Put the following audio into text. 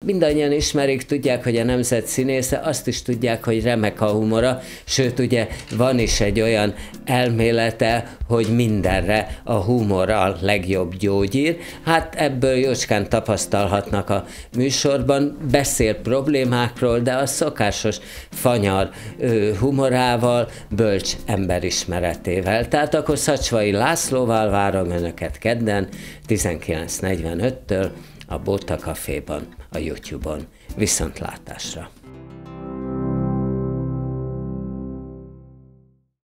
mindannyian ismerik, tudják, hogy a nemzet színésze, azt is tudják, hogy remek a humora, sőt ugye van is egy olyan elmélete, hogy mindenre a humor a legjobb gyógyír. Hát ebből jócskán tapasztalhatnak a műsorban, beszél problémákról, de a szokásos fanyar humorával, bölcs emberismeretével. Tehát akkor Szacsvai Lászlóval várom önöket kedden 19:45-től a Bóta Caféban, a YouTube-on. Viszontlátásra!